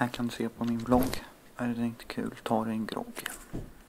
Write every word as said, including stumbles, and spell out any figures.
Här kan du se på min blogg. Är det inte kul, ta dig en grogg.